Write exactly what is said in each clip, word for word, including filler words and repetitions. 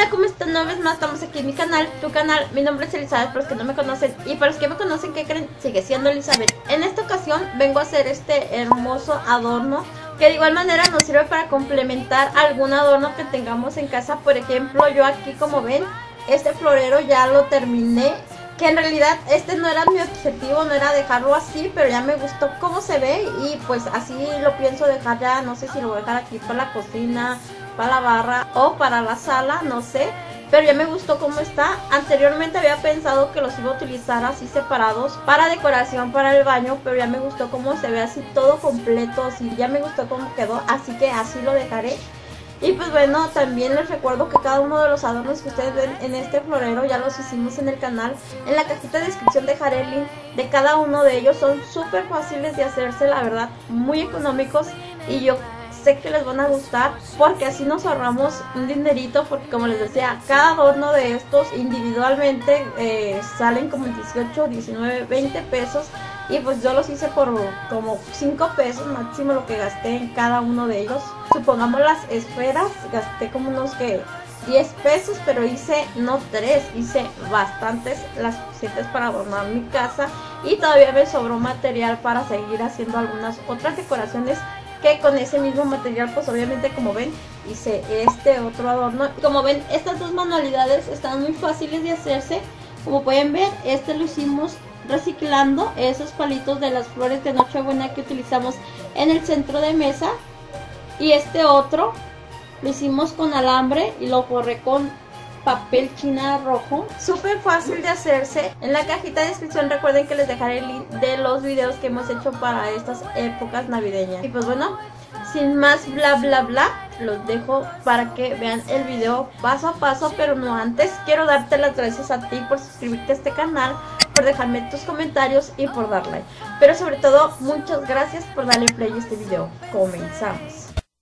Hola, ¿cómo están? Una vez más estamos aquí en mi canal, tu canal. Mi nombre es Elizabeth, para los que no me conocen. Y para los que me conocen, ¿qué creen? Sigue siendo Elizabeth. En esta ocasión vengo a hacer este hermoso adorno, que de igual manera nos sirve para complementar algún adorno que tengamos en casa. Por ejemplo, yo aquí, como ven, este florero ya lo terminé, que en realidad este no era mi objetivo, no era dejarlo así, pero ya me gustó cómo se ve y pues así lo pienso dejar ya. No sé si lo voy a dejar aquí para la cocina, para la barra o para la sala, no sé, pero ya me gustó cómo está. Anteriormente había pensado que los iba a utilizar así separados para decoración para el baño, pero ya me gustó cómo se ve así todo completo, así ya me gustó cómo quedó, así que así lo dejaré. Y pues bueno, también les recuerdo que cada uno de los adornos que ustedes ven en este florero ya los hicimos en el canal. En la cajita de descripción dejaré el link de cada uno de ellos. Son súper fáciles de hacerse, la verdad, muy económicos, y yo sé que les van a gustar porque así nos ahorramos un dinerito, porque como les decía, cada adorno de estos individualmente eh, salen como dieciocho, diecinueve, veinte pesos. Y pues yo los hice por como cinco pesos máximo lo que gasté en cada uno de ellos. Supongamos las esferas, gasté como unos que diez pesos, pero hice no tres, hice bastantes, las suficientes para adornar mi casa. Y todavía me sobró material para seguir haciendo algunas otras decoraciones, que con ese mismo material pues obviamente, como ven, hice este otro adorno. Como ven, estas dos manualidades están muy fáciles de hacerse. Como pueden ver, este lo hicimos reciclando esos palitos de las flores de Nochebuena que utilizamos en el centro de mesa, y este otro lo hicimos con alambre y lo forré con papel china rojo. Súper fácil de hacerse. En la cajita de descripción recuerden que les dejaré el link de los videos que hemos hecho para estas épocas navideñas. Y pues bueno, sin más bla bla bla, los dejo para que vean el video paso a paso. Pero no antes, quiero darte las gracias a ti por suscribirte a este canal, por dejarme tus comentarios y por dar like. Pero sobre todo, muchas gracias por darle play a este video. Comenzamos.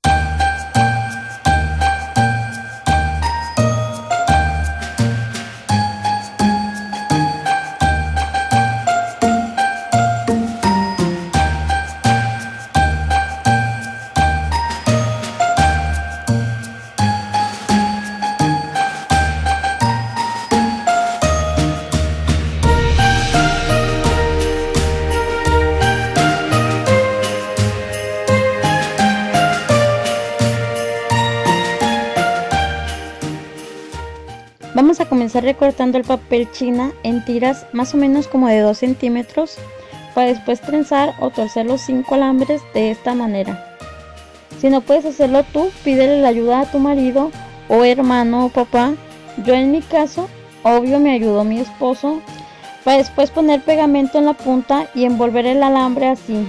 Vamos a comenzar recortando el papel china en tiras más o menos como de dos centímetros, para después trenzar o torcer los cinco alambres de esta manera. Si no puedes hacerlo tú, pídele la ayuda a tu marido o hermano o papá. Yo en mi caso, obvio, me ayudó mi esposo, para después poner pegamento en la punta y envolver el alambre así.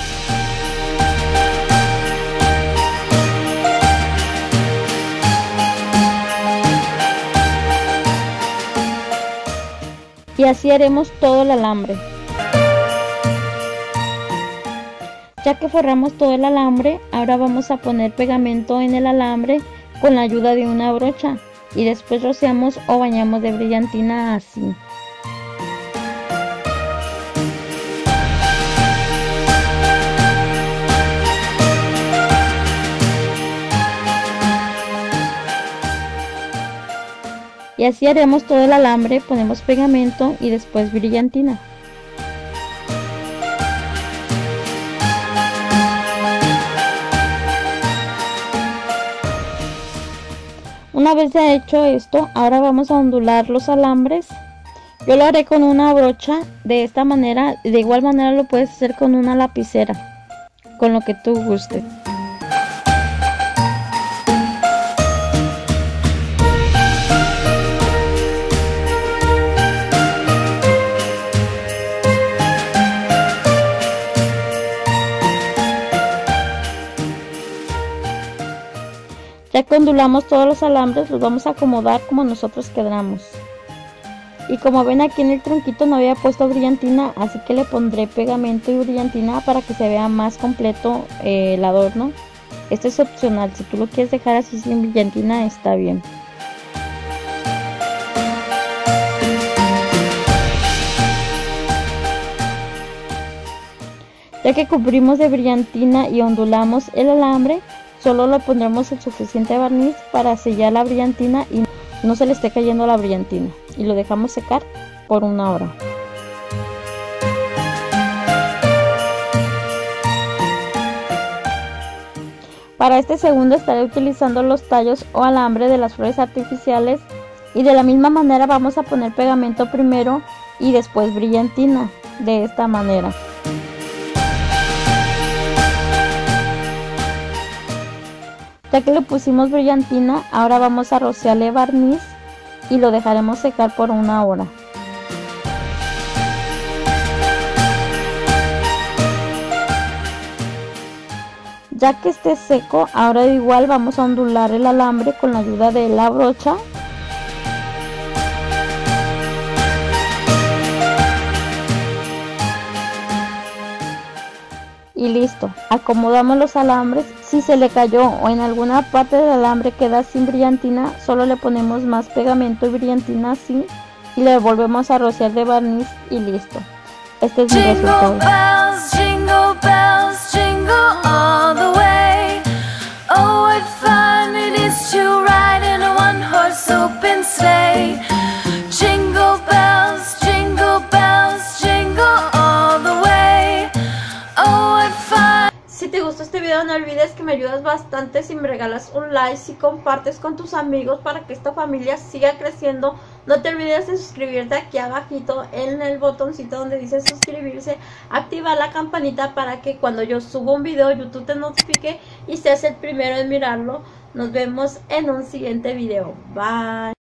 Y así haremos todo el alambre. Ya que forramos todo el alambre, ahora vamos a poner pegamento en el alambre con la ayuda de una brocha, y después rociamos o bañamos de brillantina así. Y así haremos todo el alambre, ponemos pegamento y después brillantina. Una vez ya hecho esto, ahora vamos a ondular los alambres. Yo lo haré con una brocha de esta manera, de igual manera lo puedes hacer con una lapicera, con lo que tú guste. Ya que ondulamos todos los alambres, los vamos a acomodar como nosotros queramos. Y como ven, aquí en el tronquito no había puesto brillantina, así que le pondré pegamento y brillantina para que se vea más completo eh, el adorno. Esto es opcional, si tú lo quieres dejar así sin brillantina está bien. Ya que cubrimos de brillantina y ondulamos el alambre, solo le pondremos el suficiente barniz para sellar la brillantina y no se le esté cayendo la brillantina, y lo dejamos secar por una hora. Para este segundo estaré utilizando los tallos o alambre de las flores artificiales, y de la misma manera vamos a poner pegamento primero y después brillantina, de esta manera. Ya que le pusimos brillantina, ahora vamos a rociarle barniz y lo dejaremos secar por una hora. Ya que esté seco, ahora igual vamos a ondular el alambre con la ayuda de la brocha. Y listo, acomodamos los alambres. Si se le cayó o en alguna parte del alambre queda sin brillantina, solo le ponemos más pegamento y brillantina así, y le volvemos a rociar de barniz y listo. Este es mi resultado. Jingle bells, jingle all the way. Oh, what fun it is to ride in a one-horse open sleigh. Jingle bells, jingle bells, jingle all the way. Oh, what fun. Si te gustó este video, no olvides que me ayudas bastante si me regalas un like, si compartes con tus amigos para que esta familia siga creciendo. No te olvides de suscribirte aquí abajito en el botoncito donde dice suscribirse, activa la campanita para que cuando yo suba un video YouTube te notifique y seas el primero en mirarlo. Nos vemos en un siguiente video. Bye.